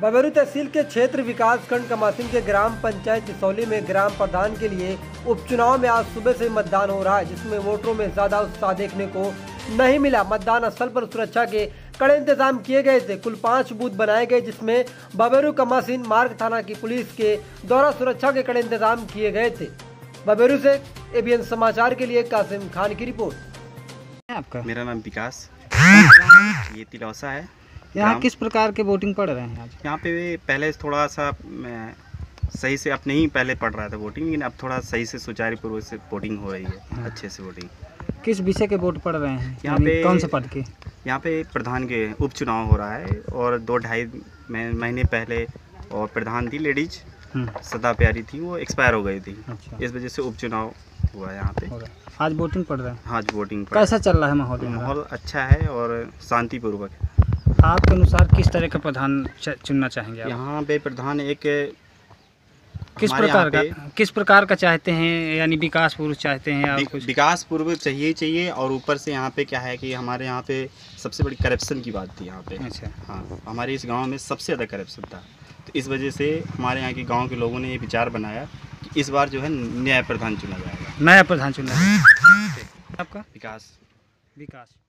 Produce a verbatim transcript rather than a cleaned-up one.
बबेरू तहसील के क्षेत्र विकास खंड कमासिन के ग्राम पंचायत चिसौली में ग्राम प्रधान के लिए उपचुनाव में आज सुबह से मतदान हो रहा है, जिसमें वोटरों में ज्यादा उत्साह देखने को नहीं मिला। मतदान स्थल पर सुरक्षा के कड़े इंतजाम किए गए थे। कुल पाँच बूथ बनाए गए, जिसमें बबेरू कमासिन मार्ग थाना की पुलिस के द्वारा सुरक्षा के कड़े इंतजाम किए गए थे। बबेरू से एबीएन समाचार के लिए कासिम खान की रिपोर्ट। आपका? मेरा नाम विकास, ये तिलौसा है। यहाँ किस प्रकार के वोटिंग पड़ रहे हैं आज? यहाँ पे पहले थोड़ा सा मैं सही से अपने ही पहले पढ़ रहा था वोटिंग, लेकिन अब थोड़ा सही से सुचारू पूर्वक से वोटिंग हो रही है, अच्छे से वोटिंग। किस विषय के वोट पड़ रहे हैं यहाँ पे? कौन से पद के? यहाँ पे प्रधान के उपचुनाव हो रहा है और दो ढाई महीने पहले और प्रधान थी लेडीज सदा प्यारी थी, वो एक्सपायर हो गई थी। अच्छा। इस वजह से उपचुनाव हुआ है यहाँ पे। आज वोटिंग पड़ रहा है? आज वोटिंग कैसा चल रहा है माहौल? माहौल अच्छा है और शांतिपूर्वक है। आपके अनुसार किस तरह का प्रधान चुनना चाहेंगे आप? यहाँ पे प्रधान एक किस प्रकार का किस प्रकार का चाहते हैं, यानी विकास पूर्व चाहते हैं आप? कुछ विकास पूर्व चाहिए चाहिए और ऊपर से यहाँ पे क्या है कि हमारे यहाँ पे सबसे बड़ी करप्शन की बात थी यहाँ पे। अच्छा। हाँ, हमारे इस गांव में सबसे ज़्यादा करप्शन था, तो इस वजह से हमारे यहाँ के गांव के लोगों ने ये विचार बनाया कि इस बार जो है नया प्रधान चुना जाएगा। नया प्रधान चुना है। आपका? विकास। विकास